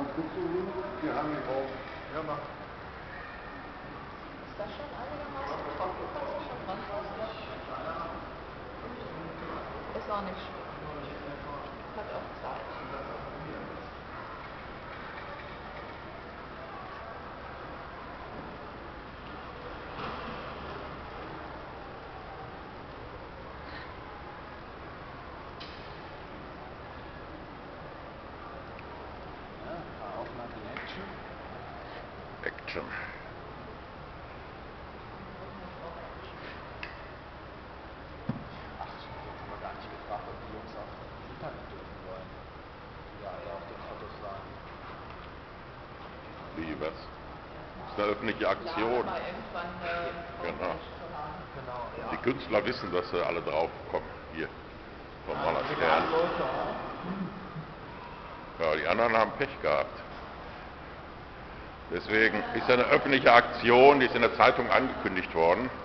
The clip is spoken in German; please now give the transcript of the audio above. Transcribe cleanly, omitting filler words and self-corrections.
mitzugehen? Wir haben ihn auch. Ja, mach. Ist das schon einigermaßen trocken, falls du schon dran hast? Ist auch nicht schlimm. Hat auch Zeit. Action. Ach, jetzt haben wir gar nicht gefragt, ob die Jungs auch Internet dürfen wollen. Die da alle auf den Fotos waren. Wie, was? Das ist eine öffentliche Aktion. Mal irgendwann Genau. zu haben. Genau, ja. Die Künstler wissen, dass sie alle draufkommen. Hier. Normaler Leute, Stern. Leute. Ja, die anderen haben Pech gehabt. Deswegen ist ja eine öffentliche Aktion, die ist in der Zeitung angekündigt worden.